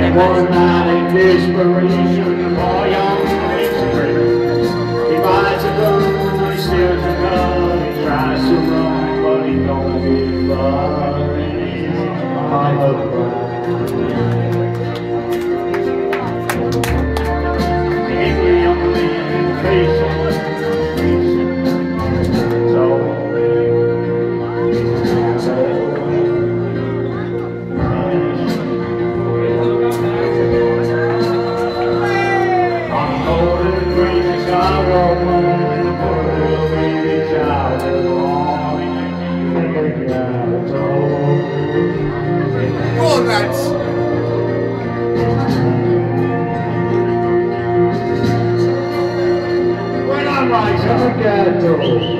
One night in desperation, the boy young makes a break. He buys a gun, he steals a gun, he tries to run, but he don't give up. I'm a angry young man, face on the streets. So Go, lads! when I'm like a ghetto.